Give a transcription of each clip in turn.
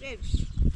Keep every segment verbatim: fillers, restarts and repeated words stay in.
بيمش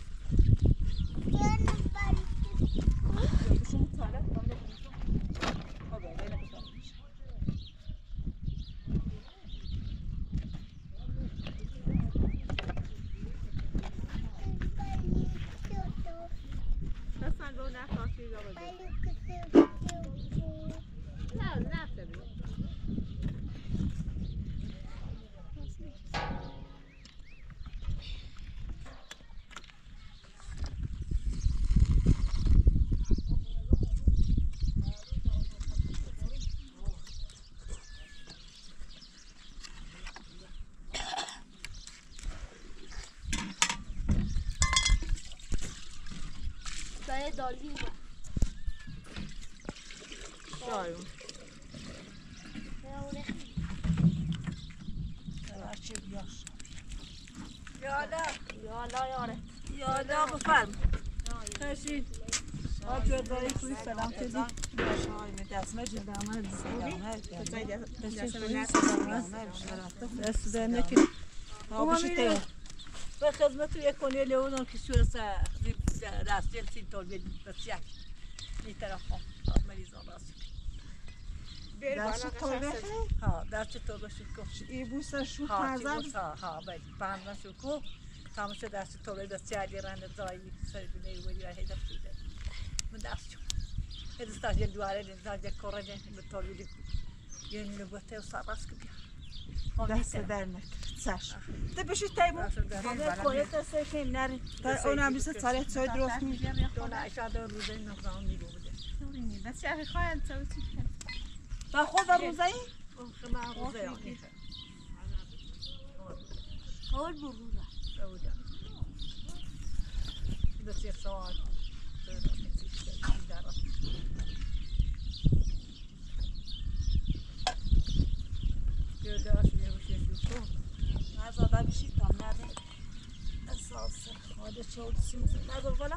دالی شایم یالا یالا یاره یالا بفرم خشید آجور داری توی سلام کدی شایم دستمه جلدامه دست دارم نکنی باشید به خدمت یک کنی لیونم که شو سه دستیل سین طول بدید بسیار این طرف هم مریضان راست دست طول بخیر؟ ها دست طول بشید کفشید ای بوسه شو ها پرزد؟ ها ها باید پرزد شو کو تماشا دست طول بسیار دیرنده زایی سر بینی ولی هی دست بیده من دست شو هی دست تاجل دواره دست یک کره جن به طول بدید یه نبوته و سر راست کبیا دست در نکرد سش ده بشید تایمو کنه دسته که نری اونم بیست ساله چای درست میشه دونه اشاره روزه نخواهم میگو بده بس شهر خواهد تو چی کنی؟ و خود و روزه ای؟ من روزه آنی حال بروزه بودم دست یک ساعت یه داشت یه بشه شو نزاده بشید تا نره اساس خواهد چود سیمزه نظر بالا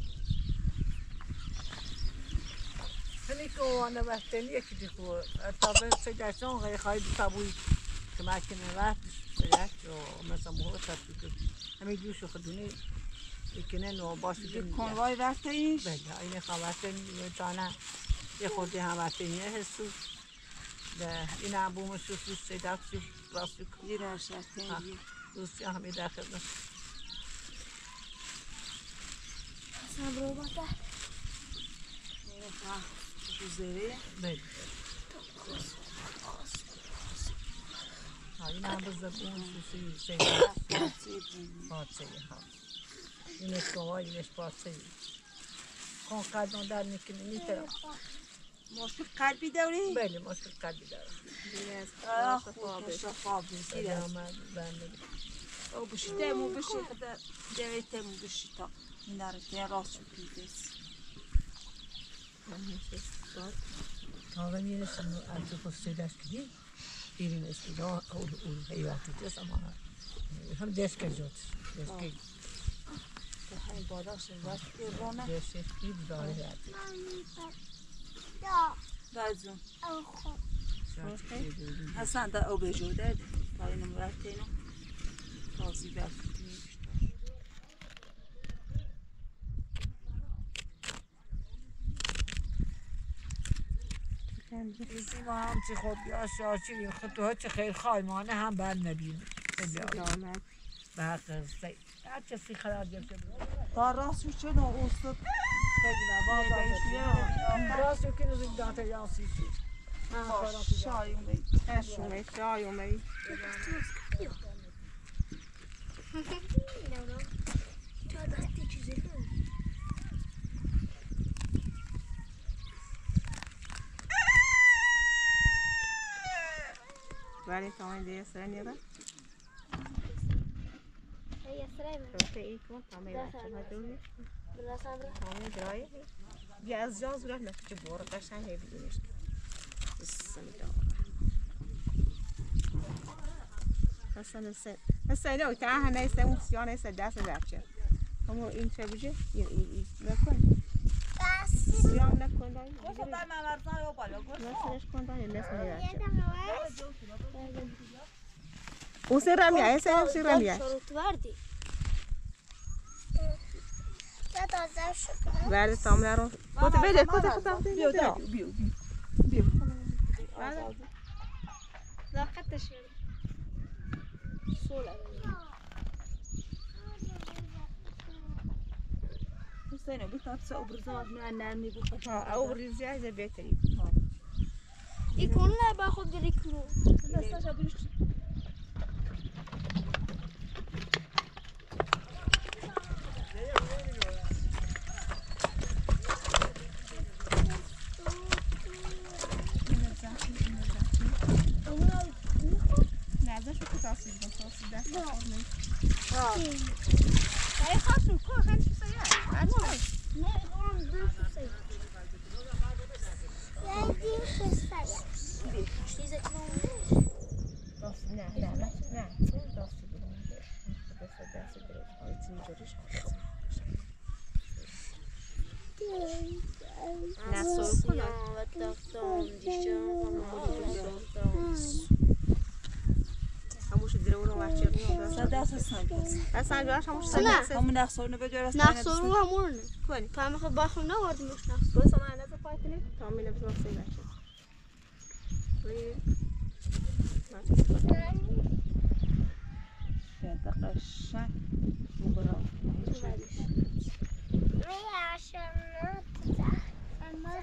خیلی آنها وقتی یکی دیگه تابه سجاشون غیر خواهی بتابوی که ماکنه وقتش بیاد و مثلا موقع تابوی همه جوش خدونی یکنه نو باشه کنوای وقتی ایش بله این خواهد دانه یه خودی هم وقتی نیه هستو این عبوم شوشی سیداتی راستی یه رشته دوستی همه داخل نشد صبر باشه جوزره بله این هم بزبون شوشی سیداتی پاتسی ها اینش کوای اینش پاتسی کن قدم در نکنی نیترم مشکل قلبی داری؟ بله مشکل قلبی دارم آه خوب شفا بزیر از بله او بشی تیمو بشی خدا دوی تیمو بشی تا این داره که راست شد بیدیست آقا میرسیم از خسته دست کدی بیرین اسکیده اول حیواتی دست اما هم دست که جوت دست که که های بادا شد باید ایرانه دست که داره هاتی دازون او خوب حسن دا او بجوده تا اینو مرتینو تازی برد روزی ما هم چی خوب یا شاشی خطوها چه خیلی خایمانه هم بر نبیم سلامت به حق سید هر چسی خراب جبته تا راست شد چه نو اوستد خیلی نباز راست که نزید داته یاسی شد شایون بی شومه شایومه تو دستی چیزی کنی ولی تمام دیگه سر نیره هي سلامة تو ای کن تمام بچه ها دوری بلا صبر تمام درای بیا از جاز راه نکته بور قشنگ ببینیش بسم الله حسن السن هسه لو تعال هنا يسوي صيانه يسوي داس بچه همو این چه بجه ای ای نکن بس صيانه نکن دای گوشو دای ممرزان یا بالا گوشو نسلش کن دای نسل بچه يدم هواس او سر رمیه سر سر رمیه شروط وردي تازه شکر. بله تامله رو کت بده کت خودم بیو بده بیو بیو بیو بله لاقتش سوله. حسین ابو تابس ابرزات من نرمی بو ها او ریزی از بهتری يكون لا باخذ ريكرو. دستش ابوش نه ازش رو تاثیر کن تاثیر دست هاي خاصو كل خمس ساعات لا يقولون ضيف الصيف. لا يدير الصيف. شو يذكرون؟ نه نه نه نه تاثیر بس دست درست هاي تنجرش نه سو هموش درون و بچه میاد دست سنگ اصلا جاش هموش نه همون نخسور نبجور نخسرو همون کنی تو هم خود باخم نواردیمش نخسر بس ما انا زفايتني تامي لبس نصي باشا تقشع وبرا عشان ما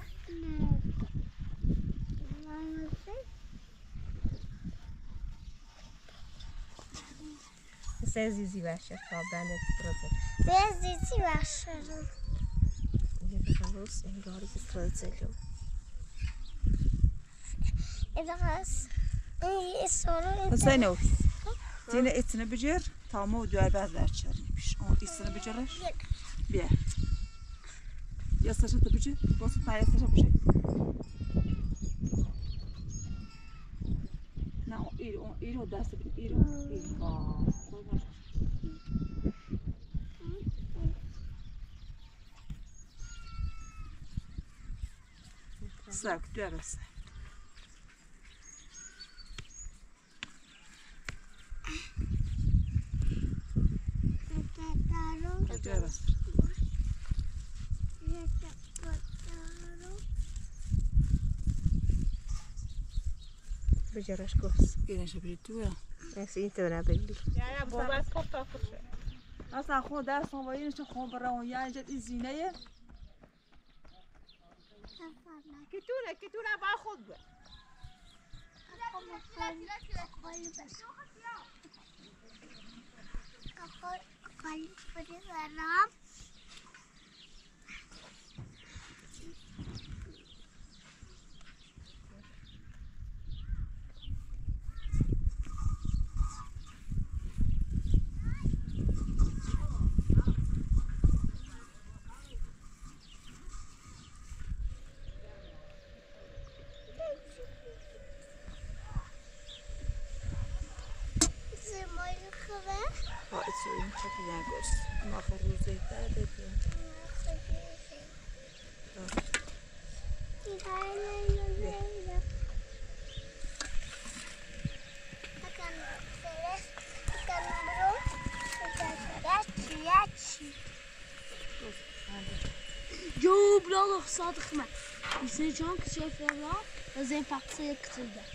سازيزي باشا طابان البروزة سازيزي باشا يبقى خلاص انجاري البروزة له إذا خلاص إيه الصورة حسين اوف تينا اتنا بجر تامو ودوار بعد برچر نمیش اون ایستنا بجرش بیا یا سرشت بجر باسو تا یا سرشت بجر نه اون ایرو اون ایرو دست بین ایرو ایرو ساک درست درست بجرش قرص گنش برید تو یا بس این تو نبگی یا بابا کفتا خوشه اصلا خود درس اون وایینش خون برای اون یا اینجا این زینه كتونة كتونة باخذ این چه نگرس ما خروزه کرده جو بلا صادق ما يصير جون كتير في الله زين فاقصي كتير ده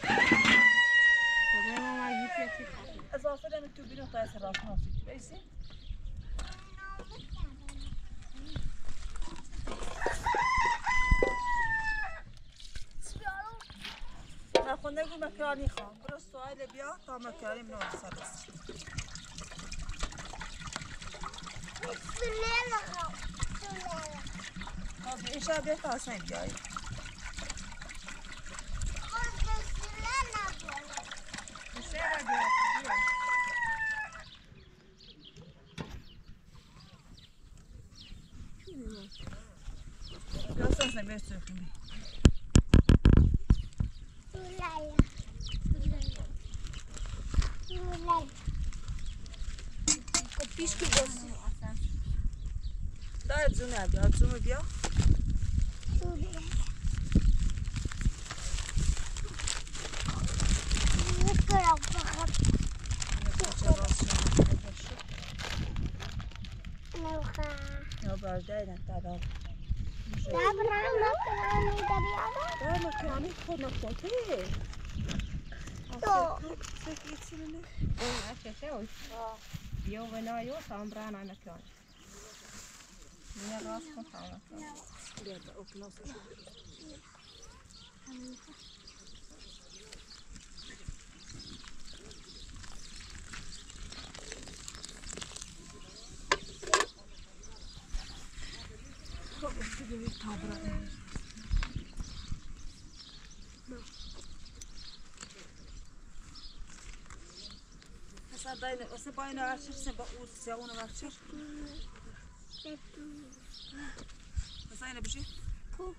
ما ما يجي في اضافه لما تبين طايس الراس ناصي بيسي خونه گو مکرانی خواهم برو سوال بیا تا مکرانی منو سرست خب ایشا بیا تا حسین بیایی بیا سنسن بیا سوخیمی پیش که بازی دارد زونه بیا زوم بیا والدين ترى ده برامج كلامي ده بيعمل ده ما كان يدخل نفسه تو عشان شوي يوم بنايو سامبران أنا كان من راسكم سامبران Sen dayını, o bayını açırsın, bak o siyahını açır. Sen yine bir şey? Bu.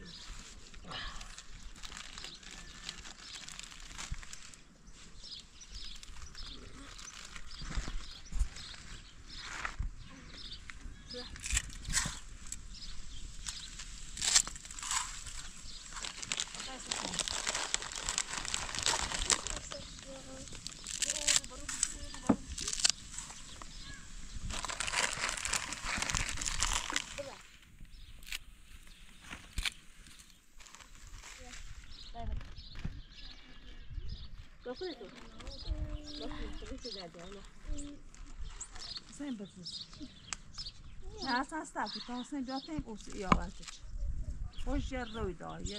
Sen bakıyorsun. Ya sen stack, então sen já tem o seu água. Hoje é doido, olha.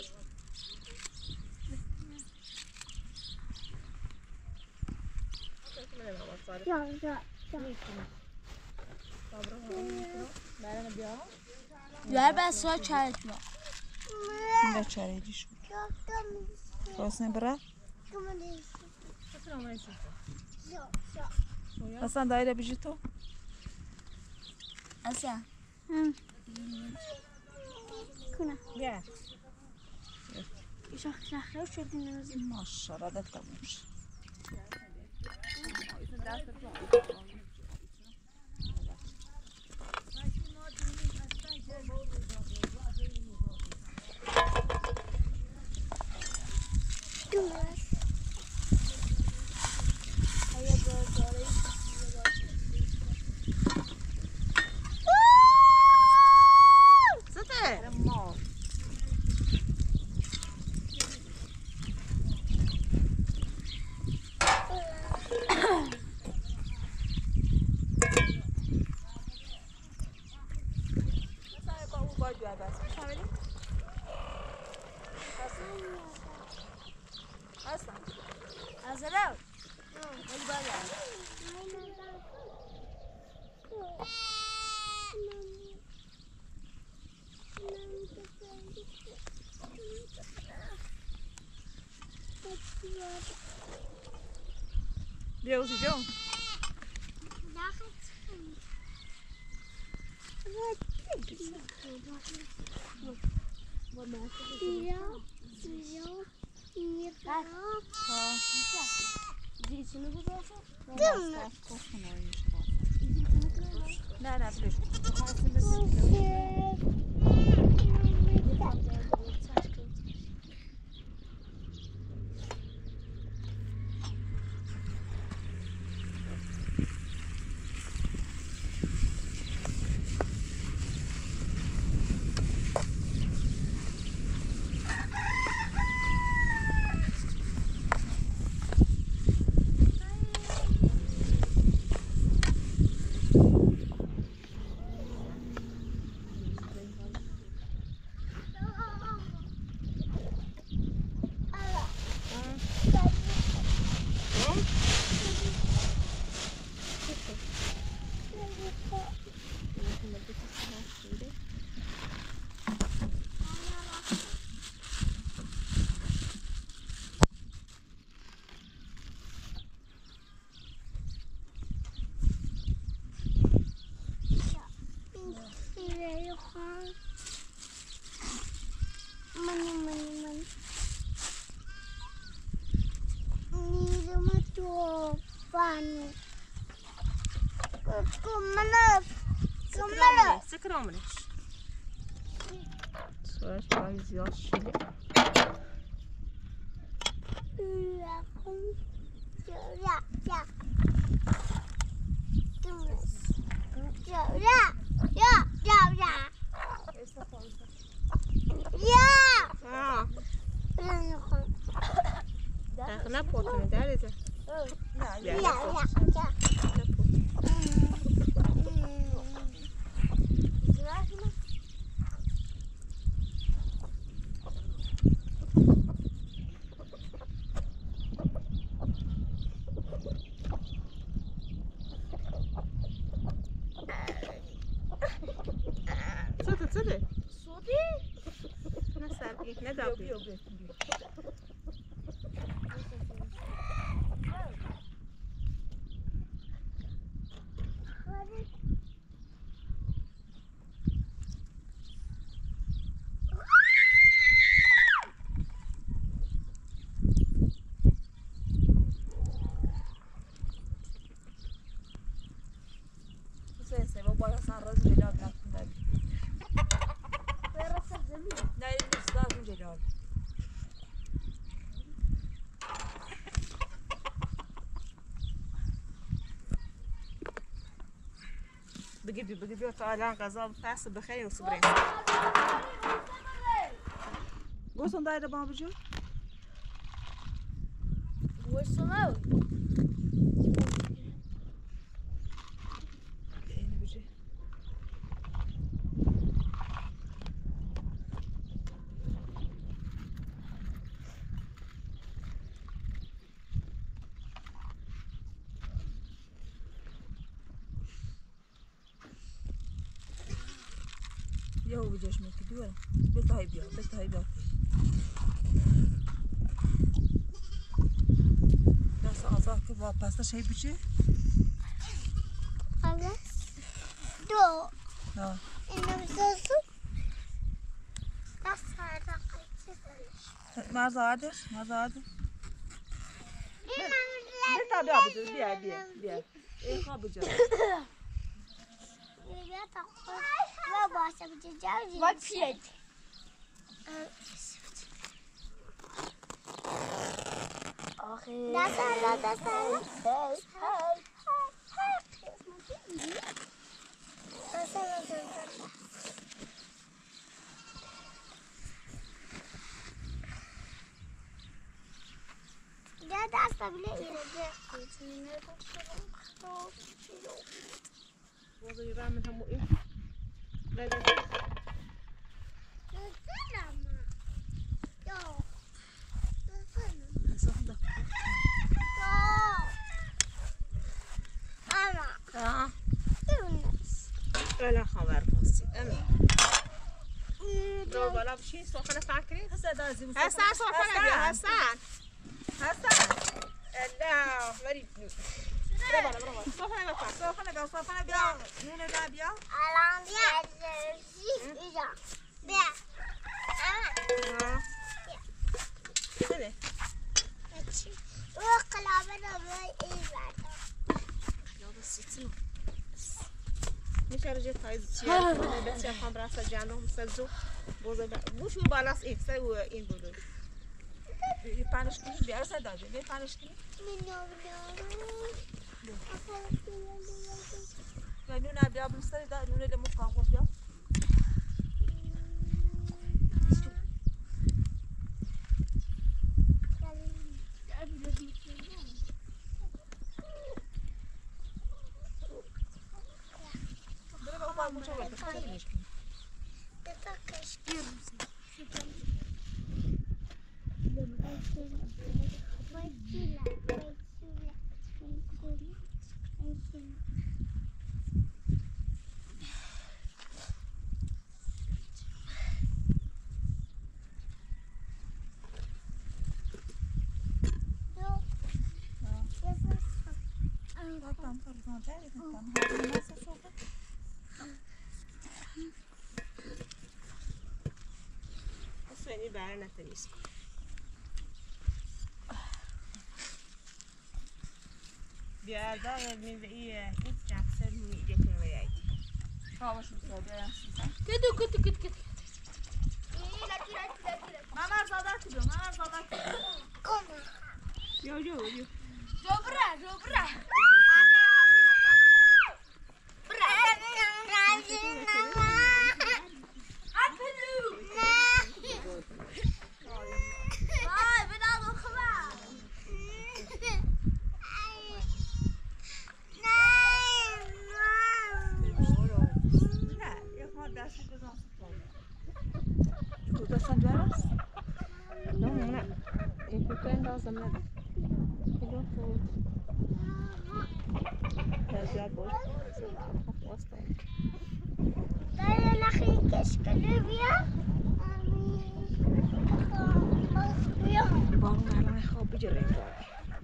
Ya ya ya ben su çay içmem. Ne çare ediş? Sen bırak. Hasan daire bir jito. Asa. Hı. Kuna. Yeah. İşak şahre şediniz. Maşallah da kalmış. Hazırım. Hadi bak ya. Deus e João? Não, não, Mani mani mani. Ni rumah tuan. Kemana? Kemana? Sekramını. Sonra şöyle yaş şöyle. Ya, ya, ya. Ya, ya, ya, ya. نه نه پوتونه داره نه بیا. نه صده صده صوتی؟ نه سرگی نه بیا داغی بیا بیا Você se vou botar essa rosa melhor tá com ele. Para fazer melhor. Não, ele não está com melhor. بجيبي بجيبي وطالع غزال فاس بخير وصبرين Gostam da ida babacığım? Gostou? Yeni bir şey. Ya o gdzieś mi kidiyor. Betay biya, betay biya. Nasıl azak ki var pasta şey biçi? Evet. Do. Ha. İnanıyorsun. Nasıl hareket? Mazadır, mazadır. İnanıyorsun. Bir tabi yapacağız, bir bir bir. İyi yapacağız. Ya takıl. Ve başlayacağız. Bak şey. Ahir. Nasıl nasıl? Hey hey. Nasıl nasıl? Ya da bile iyice. Şimdi وضع يرامن هم إيه لا لا Ha. ولا خبر بس أمي برو بالا بشي سخنة فاكرين Hasan azim. هسان سخنة بيا هسان Hasan. الله مريض برو بالا برو بالا سخنة بفاك Sofana biya, sofana biya. Nene da biya. Alan dia iya. Dia. ها سنة وقلابنا ما يبعد. مش رجعت هاي الشيء بس يا خام راسه جانهم سجوا بوزا مش بالاس إيه سووا إيه بقولوا Bir paylaştınız bir arasa da bir paylaştınız. Ya nuna biya bu sarı da nuna ile mutfağa koş ya. Böyle bak bak bu çok var. Tamam tamam tamam. Nasıl soğuk? أصلاً يبقى تميس بيعذاب من ذي جاكسون ميجيكم وياي Tamam şu soğuk. كده كده كده كده. Mama zadat diyor. Mama zadat diyor. يو يو يو Dobra, dobra. Ay, ben aldım kıva. این فکر لازم نداره کیلو خود زیاد باش واسطه داره نخی کشکلی بیا بیا با اون الان خواب بجره این داره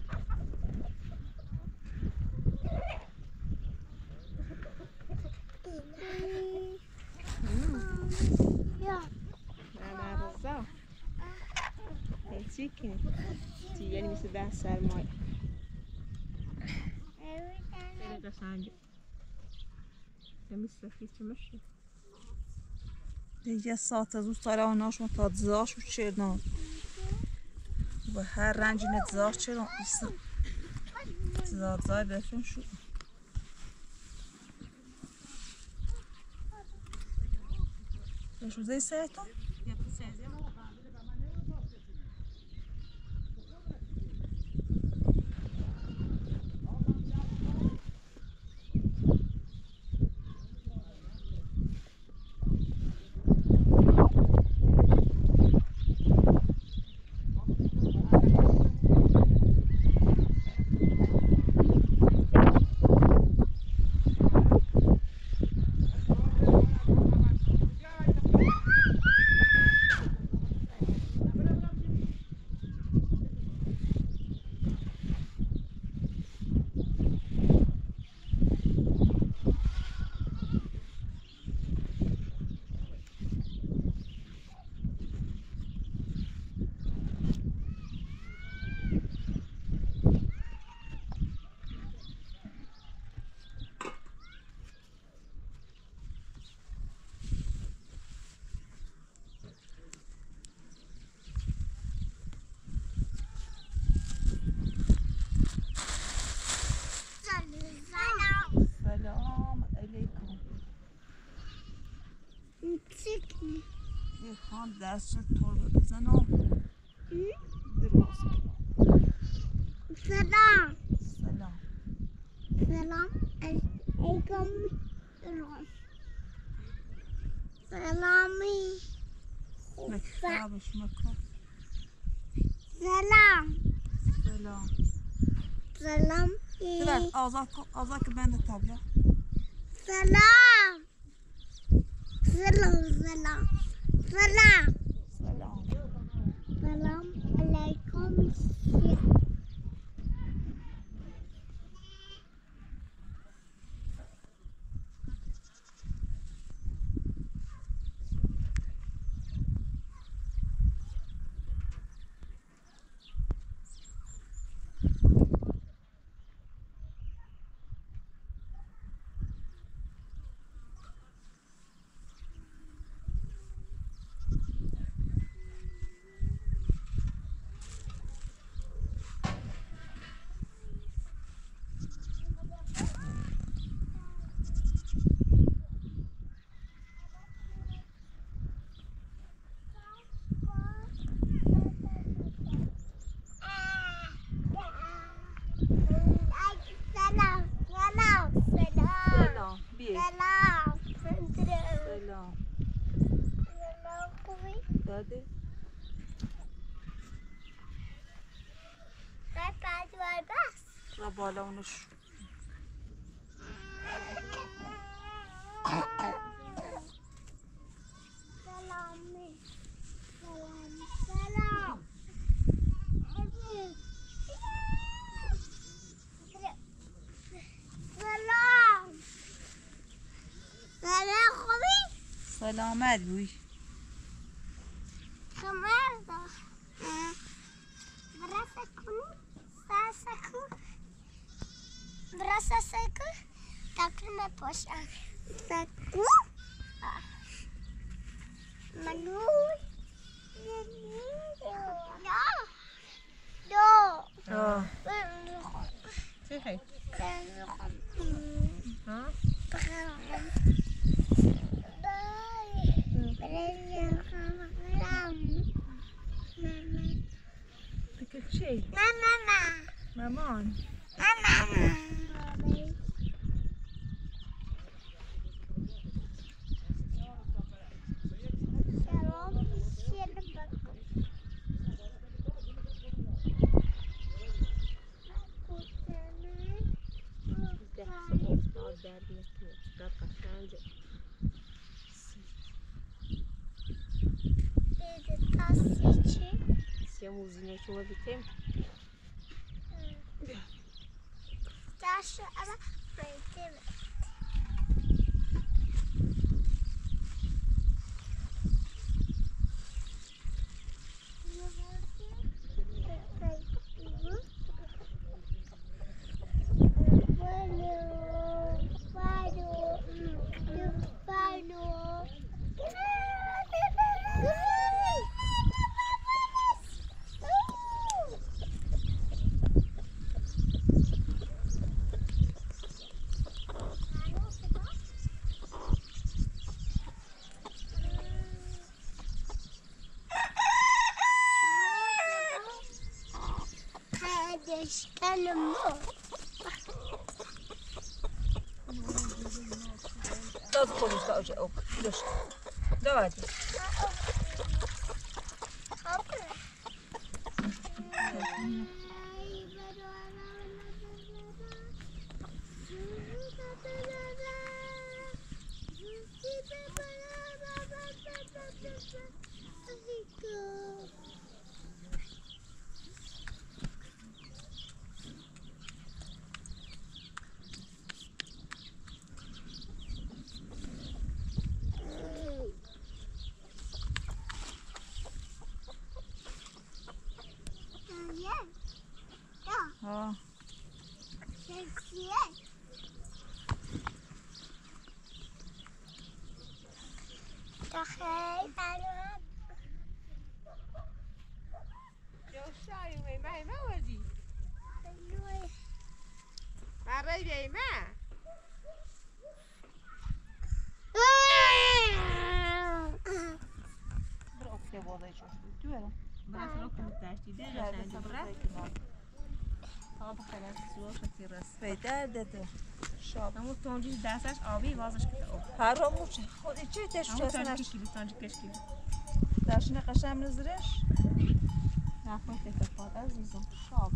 بیا نه رضا چیکن چی یعنی مثل ده سرمایه خیلی قشنگه مثل هیچ مشه دیگه ساعت از اون ساله آناشون تا دزاش و چرنان و هر رنجی ندزاش چرنان ایسا دزازای بفن شو بشو زی سیتا سلام علیکم چیکی خان دست طور بزنم درست سلام سلام سلام علیکم سلامی مکتبش مکن سلام سلام سلام Biraz azak azak ben de tabii. سلام سلام سلام سلام Selam. سلام علیکم سلام سلام Selam. Bir. سلام Selam. سلام خوبی؟ Hadi. بعد وای بس Şuna bağla onu şu. سلامی سلام سلام سلام سلام خوبی؟ Selamet buy. خمر دا براسه کنی ساسه کن براسه سکو تاکنه پاشم سکو منوی دو دو Ja. چه خیلی؟ ها؟ Peki şey. Mama, Maman. mama. Selam, şöyle bak. چقدر قشنگه. Dedi taksici. سیاه موزینه که ما بیتیم. Taşı ama böyle. Kardeşlerim bu. داد خودش تا اوج اوک داشت دادی ها جوشای میمه ما وردی. برای بیمه. برو که وضعی شد دوره برای رو کنید داشتی دیگه شنیدی برای. آب خلاص سوار شدی راست. پیدا داده شاب همون تونجی دستش آبی بازش کرد. حراموشه خودی چی تش همون چه تونجی نش کشیدی تونجی کشیدی. داشتن قشم نزرش نخواه تفاوت عزیزم. شاب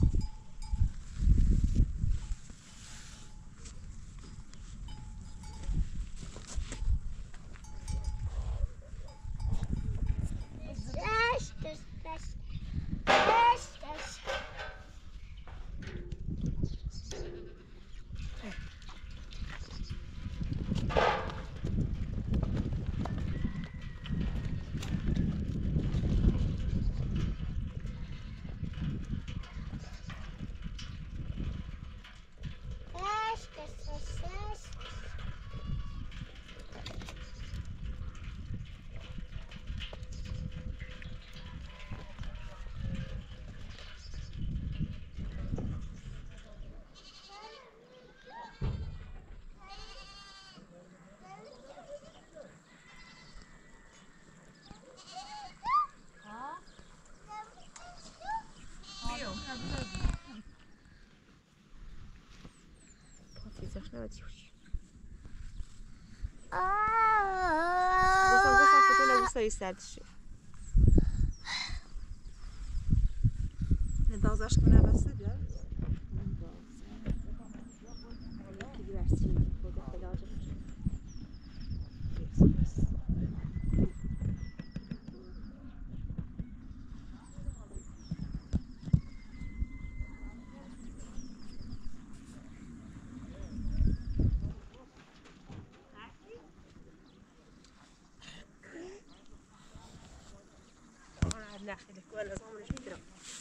نباید یوشی. گفتم گفتم که تو نبوستایی سردشه. ندازش کنه بسته بیار. یکی برسی خود خلاجه. نخیلی که ولی از آمونش میگیرم.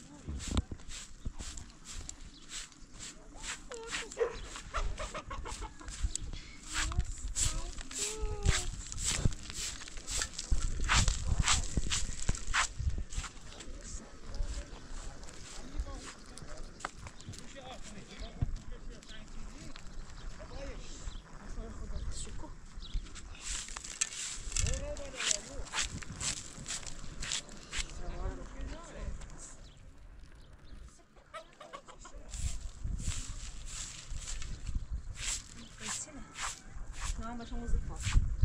Não, mas vamos musical.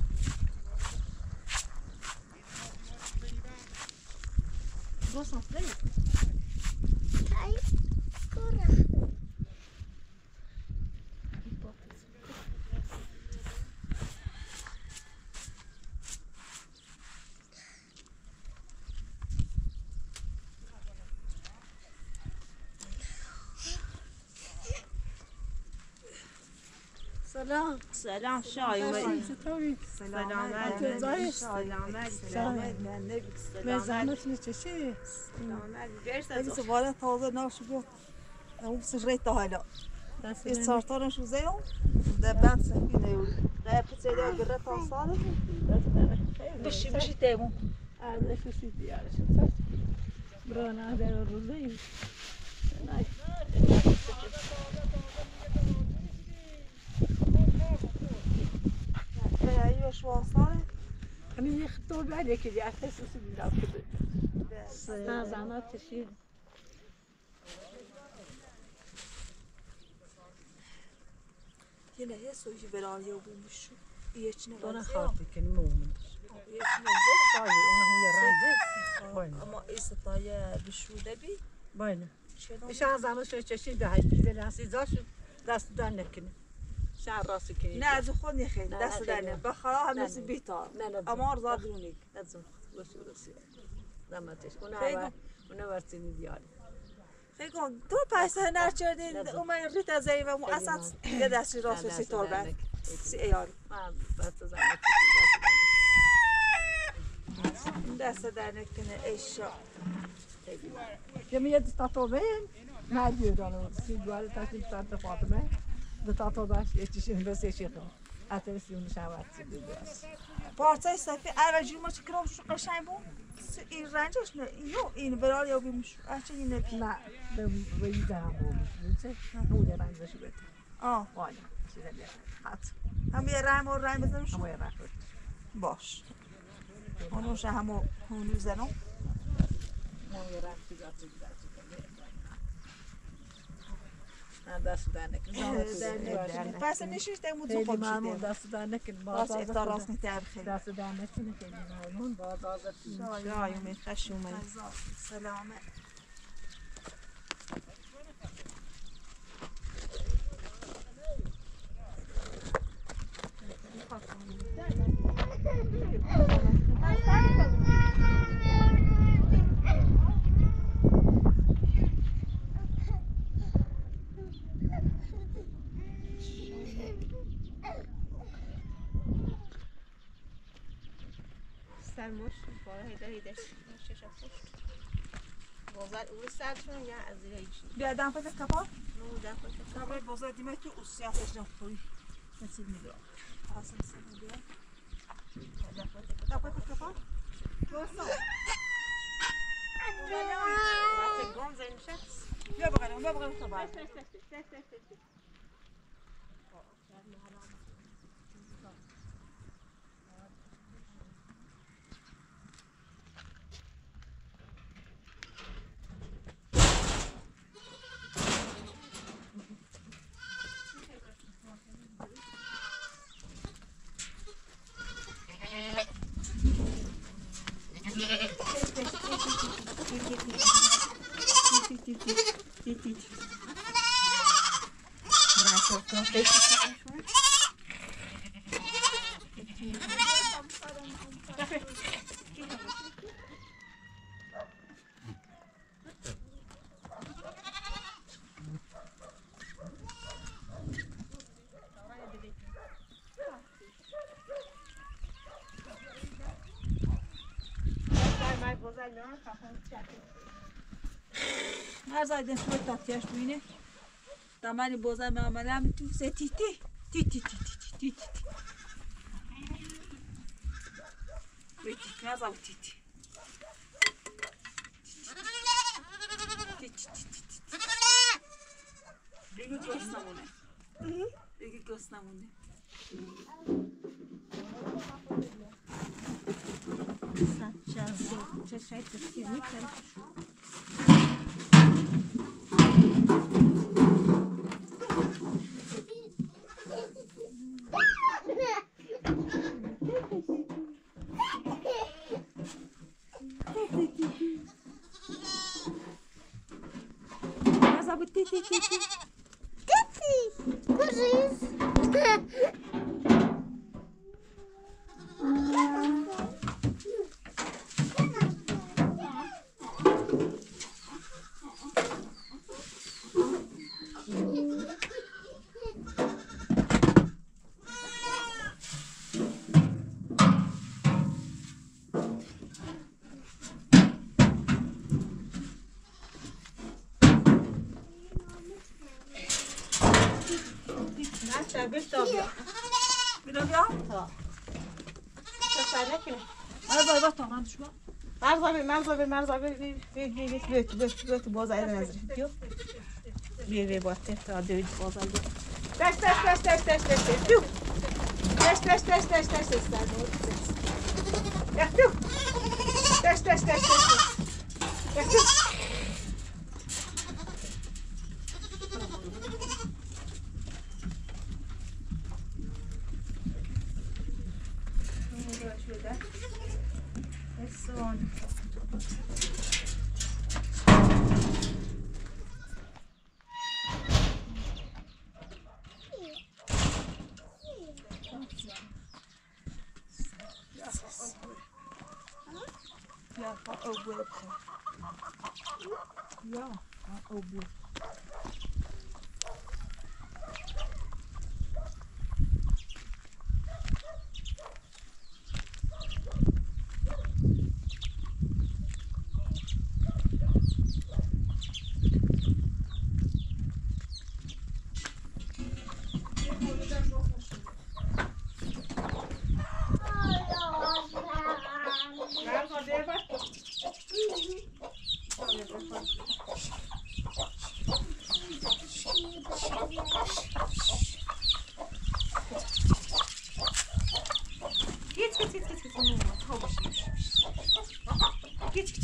Gostam daí? Ai, corra. سلام سلام شایم چطوری؟ سلامت زایش. سلامت سلامت به زحمت میچشی؟ سلامت Eles برسد agora toda nós chegou. Não se reita olha. Esses sartores fizeram da bança aqui na eu. Da época de eu guerra passada. Bishi bishi temo. ارزش دیارش برانا در روزی نه Aí eu sou assada. همین یک دور بعد یکی دیگه اساسی میاد که نه زحمت کشید Yine ya soyu veral ya bulmuş. İçine var. Bana harfi kelim olmuş. Tabii ona huya rengi. Ama istaya bir şu da bir. Bayne. İşan zaman şöyle çeşit de hay bir de nasıl zaş dastdan nekin. شعر راسي كي نه از خود نخید دست دنه بخرا هم مثل بیتار اما ارزا درونی لازم وش ورسي لما تش انا انا ورتني ديالي خیلی کن تو پیسه نرچردین اومه ریت از ایوه مو اساس یه دستی راست سی تار بند سی ایاری ما بس زحمت دست دنه کنه ایشا Yemeğe tatoveyin. Ne diyor onu? Siz bu arada tatil tatil Fatıma. Bu tatovaş yetişin ve seçiyorum. Ateş yunu şavatsı biraz. parçayı safi evvel ما چکرام شو قشنگ بود این رنجش نه یو این برال یا بیمش اچه این نبی Ne? Ben böyle daha olmuş. Neyse. Bu da ben de şu bet. آه Vay. Size bir hat. هم یه رنگ و رنگ بزنم شو Ama yarak. باش اونوش همو هونو زنم Ama yarak güzel güzel. Ha dast dernek. پس نشیش تیم Kheyli خوب mamur شدیم dast dernek. راست افطار راست میتر خیلی Dast dernek ne kheyli mamur. Bazı شایومه خشومه سلامه سرمش باره هیده هیده شش پشت بازار او سرشون یا از زیرش بیا دم پس کپا نو دفعه کپا بازار دیمه تو اوسیاتش نخوری nasıl mı? حاصل سنه بیا دم پس کپا وقتی گم زن شخص بیا بگرم بیا بگرم خبر هر زایدن شوی تاتیاش بینه دامانی بازار معامله تو سه تی تی تی تی تی تی تی تی ویتی نازم تی تی دیگه گوش نمونه دیگه گوش نمونه Назад ти ти ти ти Gustav, ja. Vill du ha? Ja. Ska jag säga det? Nej, bara vad tar man du ska? مرزا مرزا مرزا بی بی بی بیت بیت بیت باز ایران از دیو بی بی باید تا دوید باز ایران دش دش دش دش دش دش دش دیو دش دش دش دش دش دش دش دش دیو دش دش دش دش دش دیو Ja, van Oboe. Ja, van Oboe. مرزا دیو Git git git git git nu ta bu şey. Git git.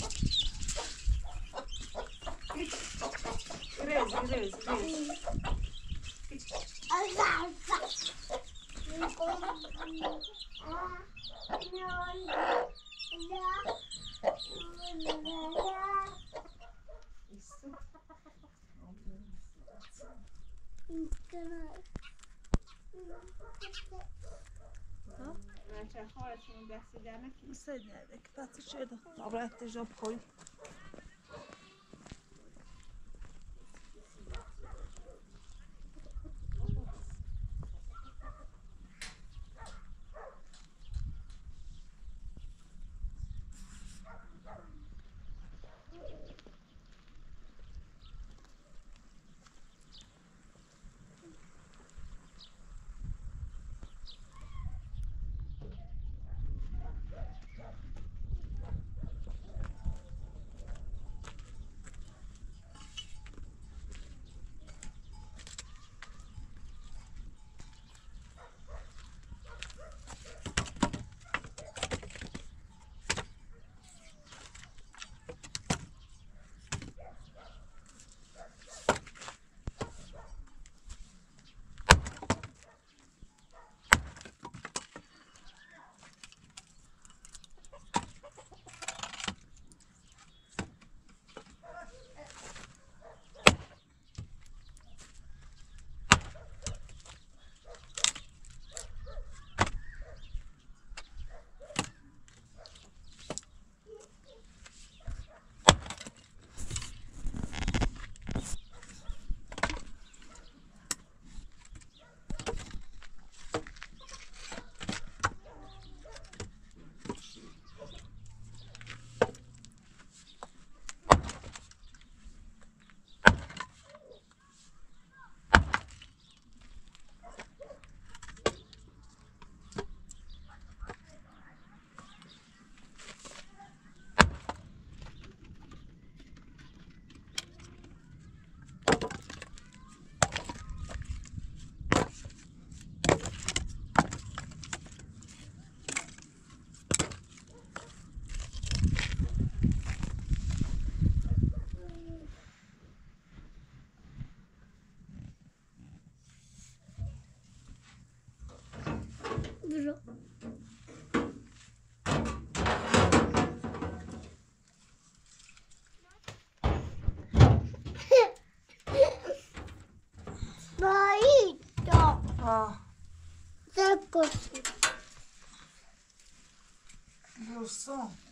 Git. Rez rez rez. Git. من چه خواهشون دستی دمه که Sen nerede? Kapatı şeyde. Abra ette job koy. Bro. Bonito. Ah, Eccoci. giusto.